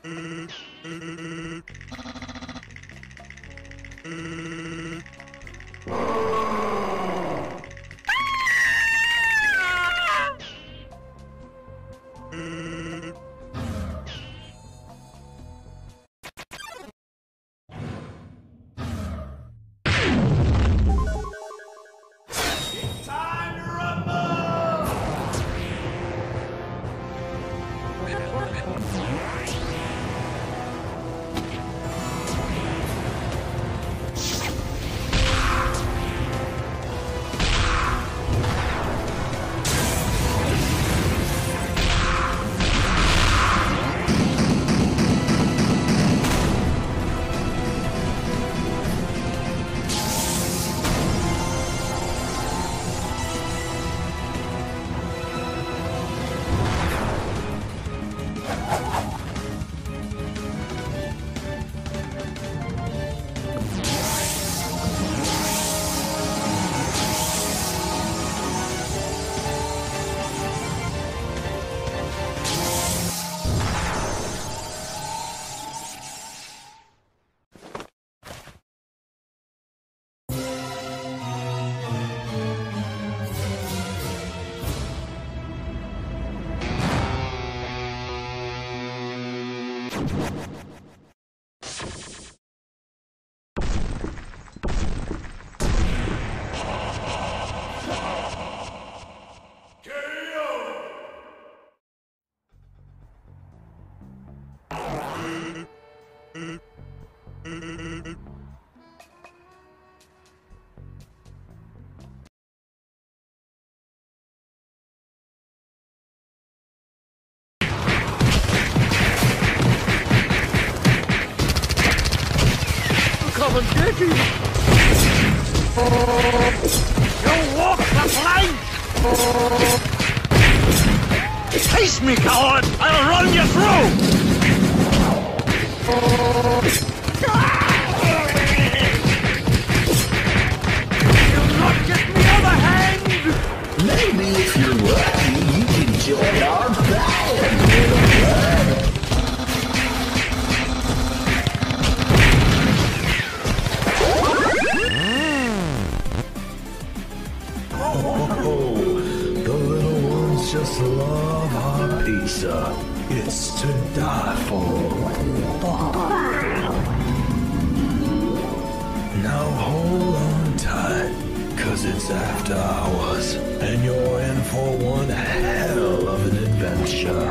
Come and get him! You walk the plank! Face me, coward! I'll run you through! You'll not get me on the hand! Maybe if you're lucky, you can join our band, little bud. The little ones just love our pizza. It's to die for. Now hold on tight, 'cause it's after hours, and you're in for one hell of an adventure.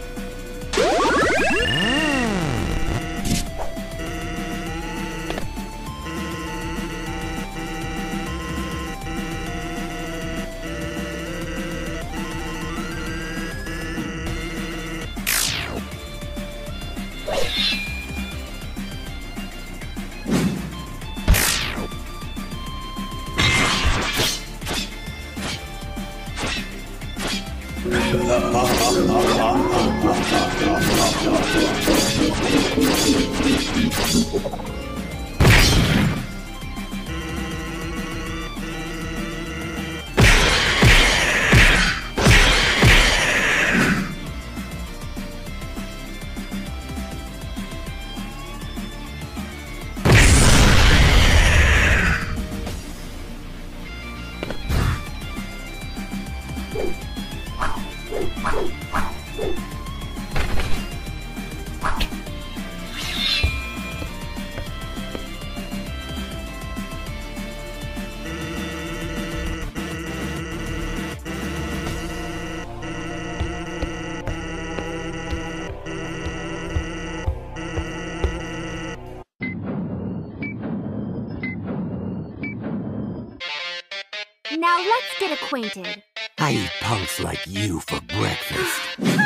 Now let's get acquainted. I eat punks like you for breakfast.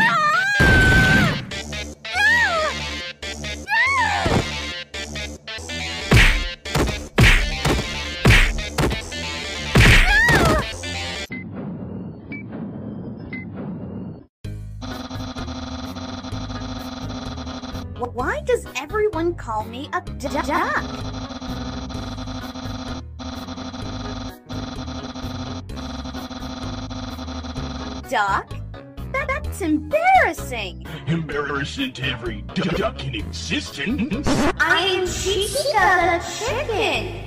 Why does everyone call me a duck? Duck? That's That's embarrassing. Embarrassing to every duck in existence. I am Chiquita the chicken.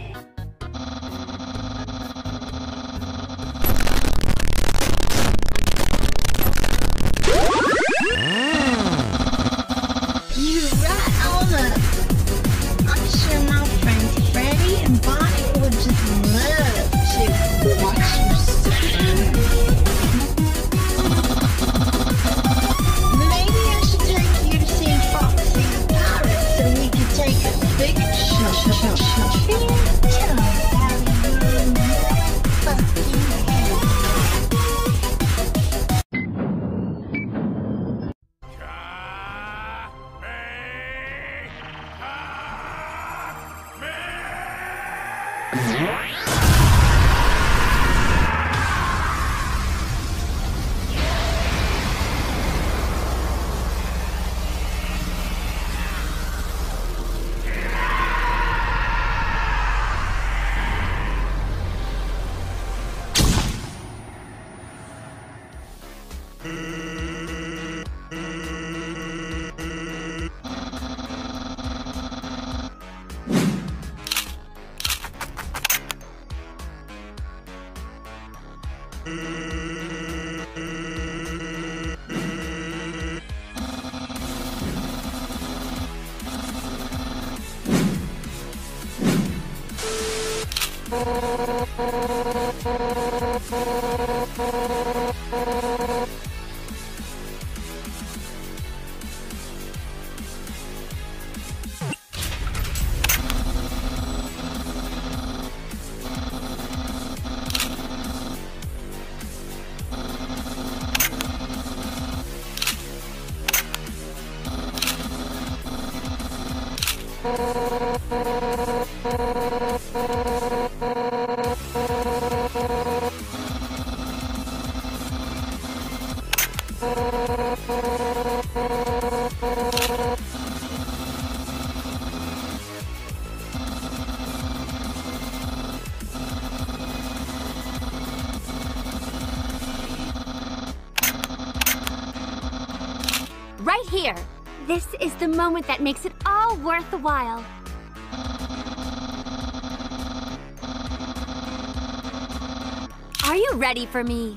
You're right on up. I'm sure my friends Freddie and Bonnie would just love to watch you swim. Maybe I should take you to see Foxy the Pirate so we could take a big shot out of your fucking head. Right here. This is the moment that makes it all worth the while. Are you ready for me?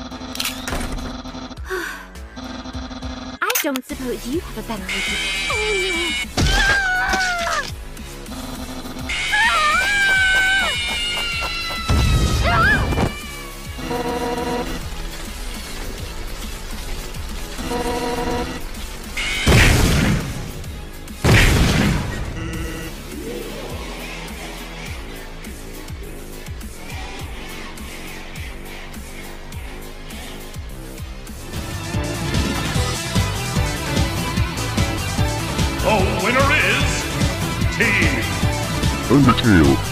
I don't suppose you have a better idea. Oh, no. The winner is Team Undertale.